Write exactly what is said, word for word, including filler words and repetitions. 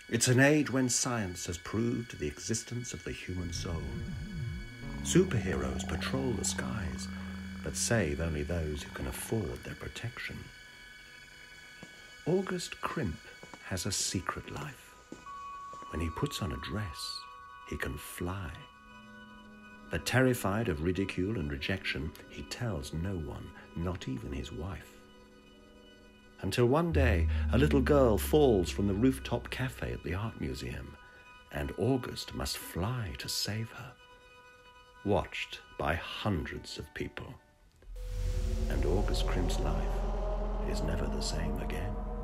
It's an age when science has proved the existence of the human soul. Superheroes patrol the skies, but save only those who can afford their protection. August Crimp has a secret life. When he puts on a dress, he can fly. But terrified of ridicule and rejection, he tells no one, not even his wife. Until one day, a little girl falls from the rooftop cafe at the art museum, and August must fly to save her. Watched by hundreds of people. And August Crimp's life is never the same again.